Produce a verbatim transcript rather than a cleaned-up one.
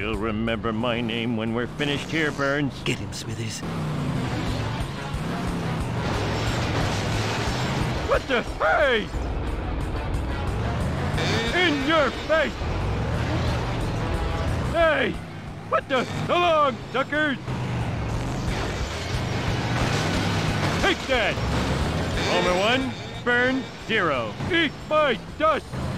You'll remember my name when we're finished here, Burns. Get him, Smithers. What the? Hey! In your face! Hey! What the? So long, suckers! Take that! Homer one, Burns zero. Eat my dust!